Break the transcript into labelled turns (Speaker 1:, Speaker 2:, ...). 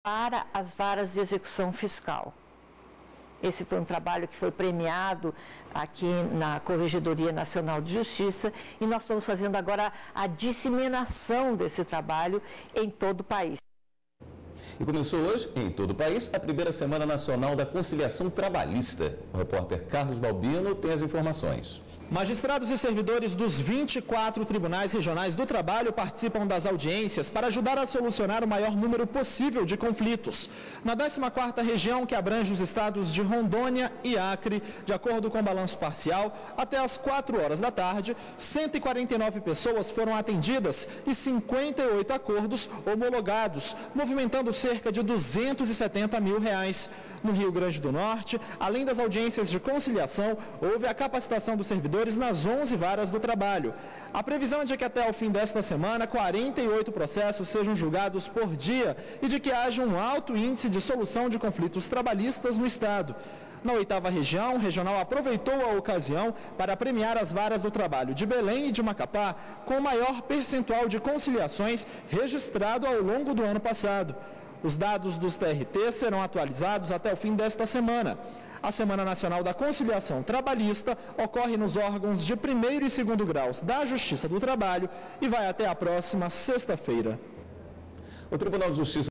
Speaker 1: para as varas de execução fiscal. Esse foi um trabalho que foi premiado aqui na Corregedoria Nacional de Justiça e nós estamos fazendo agora a disseminação desse trabalho em todo o país.
Speaker 2: E começou hoje, em todo o país, a primeira Semana Nacional da Conciliação Trabalhista. O repórter Carlos Balbino tem as informações.
Speaker 3: Magistrados e servidores dos 24 tribunais regionais do trabalho participam das audiências para ajudar a solucionar o maior número possível de conflitos. Na 14ª região, que abrange os estados de Rondônia e Acre, de acordo com o balanço parcial, até às 4 horas da tarde, 149 pessoas foram atendidas e 58 acordos homologados, movimentando cerca de R$270 mil. No Rio Grande do Norte, além das audiências de conciliação, houve a capacitação dos servidores nas 11 varas do trabalho. A previsão é de que até o fim desta semana, 48 processos sejam julgados por dia e de que haja um alto índice de solução de conflitos trabalhistas no Estado. Na 8ª região, o regional aproveitou a ocasião para premiar as varas do trabalho de Belém e de Macapá com o maior percentual de conciliações registrado ao longo do ano passado. Os dados dos TRT serão atualizados até o fim desta semana. A Semana Nacional da Conciliação Trabalhista ocorre nos órgãos de 1º e 2º graus da Justiça do Trabalho e vai até a próxima sexta-feira.
Speaker 2: O Tribunal de Justiça